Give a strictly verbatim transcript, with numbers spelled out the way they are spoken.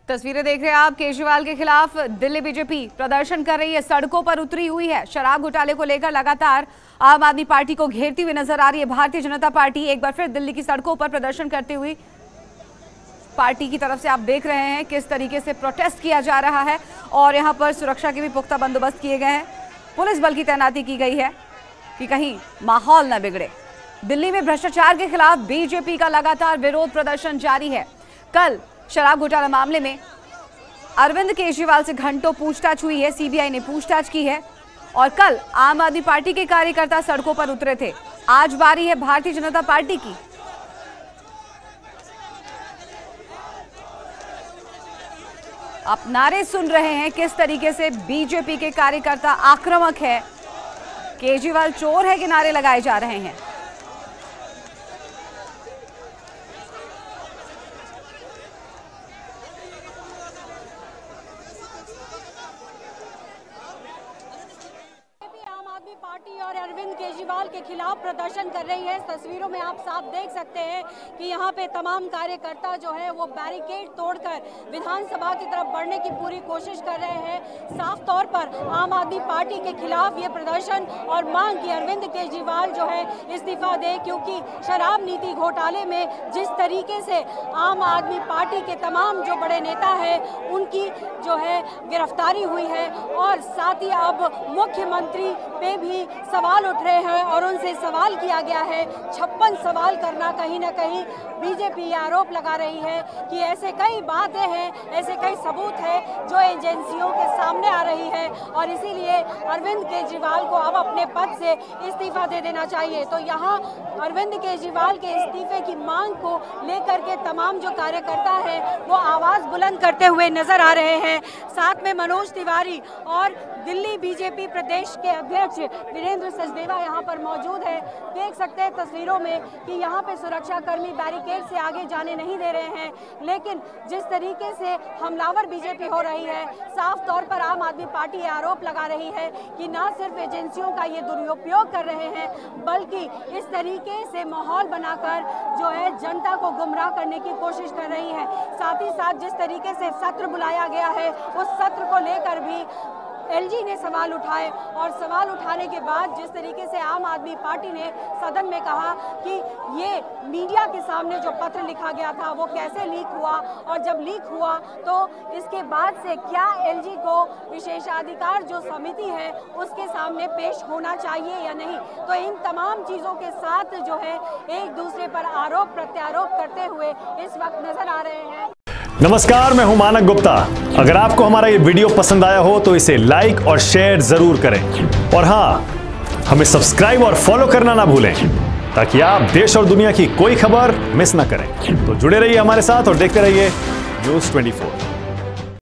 तस्वीरें देख रहे हैं आप। केजरीवाल के खिलाफ दिल्ली बीजेपी प्रदर्शन कर रही है, सड़कों पर उतरी हुई है। शराब घोटाले को लेकर लगातार आम आदमी पार्टी को घेरती हुई नजर आ रही है भारतीय जनता पार्टी। एक बार फिर दिल्ली की सड़कों पर प्रदर्शन करती हुई पार्टी की तरफ से आप देख रहे हैं किस तरीके से प्रोटेस्ट किया जा रहा है और यहां पर सुरक्षा के भी पुख्ता बंदोबस्त किए गए हैं। पुलिस बल की तैनाती की गई है कि कहीं माहौल न बिगड़े। दिल्ली में भ्रष्टाचार के खिलाफ बीजेपी का लगातार विरोध प्रदर्शन जारी है। कल शराब घोटाला मामले में अरविंद केजरीवाल से घंटों पूछताछ हुई है, सीबीआई ने पूछताछ की है और कल आम आदमी पार्टी के कार्यकर्ता सड़कों पर उतरे थे। आज बारी है भारतीय जनता पार्टी की। आप नारे सुन रहे हैं किस तरीके से बीजेपी के कार्यकर्ता आक्रामक है। केजरीवाल चोर है के नारे लगाए जा रहे हैं। पार्टी और अरविंद केजरीवाल के खिलाफ प्रदर्शन कर रही है। तस्वीरों में आप साफ देख सकते हैं कि यहाँ पे तमाम कार्यकर्ता जो है वो बैरिकेड तोड़कर विधानसभा की तरफ बढ़ने की पूरी कोशिश कर रहे हैं। साफ तौर पर आम आदमी पार्टी के खिलाफ ये प्रदर्शन और मांग की अरविंद केजरीवाल जो है इस्तीफा दे, क्योंकि शराब नीति घोटाले में जिस तरीके से आम आदमी पार्टी के तमाम जो बड़े नेता हैं उनकी जो है गिरफ्तारी हुई है और साथ ही अब मुख्यमंत्री पे भी सवाल उठ रहे हैं और उनसे सवाल किया गया है। छप्पन सवाल करना कहीं ना कहीं बीजेपी आरोप लगा रही है कि ऐसे कई बातें हैं, ऐसे कई सबूत हैं जो एजेंसियों के सामने आ रही है और इसीलिए अरविंद केजरीवाल को अब अपने पद से इस्तीफा दे देना चाहिए। तो यहाँ अरविंद केजरीवाल के इस्तीफे की मांग को लेकर के तमाम जो कार्यकर्ता हैं वो आवाज़ बुलंद करते हुए नजर आ रहे हैं। साथ में मनोज तिवारी और दिल्ली बीजेपी प्रदेश के अध्यक्ष वीरेंद्र सचदेवा यहाँ पर मौजूद है। देख सकते हैं तस्वीरों में कि यहाँ पे सुरक्षाकर्मी बैरिकेड से आगे जाने नहीं दे रहे हैं, लेकिन जिस तरीके से हमलावर बीजेपी हो रही है, साफ तौर पर आम आदमी पार्टी आरोप लगा रही है कि न सिर्फ एजेंसियों का ये दुरुपयोग कर रहे हैं बल्कि इस तरीके से माहौल बनाकर जो है जनता को गुमराह करने की कोशिश कर रही है। साथ ही साथ जिस तरीके से सत्र बुलाया गया है उस सत्र को लेकर भी एलजी ने सवाल उठाए और सवाल उठाने के बाद जिस तरीके से आम आदमी पार्टी ने सदन में कहा कि ये मीडिया के सामने जो पत्र लिखा गया था वो कैसे लीक हुआ और जब लीक हुआ तो इसके बाद से क्या एलजी को विशेषाधिकार जो समिति है उसके सामने पेश होना चाहिए या नहीं। तो इन तमाम चीज़ों के साथ जो है एक दूसरे पर आरोप प्रत्यारोप करते हुए इस वक्त नजर आ रहे हैं। नमस्कार, मैं हूं मानक गुप्ता। अगर आपको हमारा ये वीडियो पसंद आया हो तो इसे लाइक और शेयर जरूर करें और हाँ, हमें सब्सक्राइब और फॉलो करना ना भूलें ताकि आप देश और दुनिया की कोई खबर मिस ना करें। तो जुड़े रहिए हमारे साथ और देखते रहिए न्यूज़ चौबीस।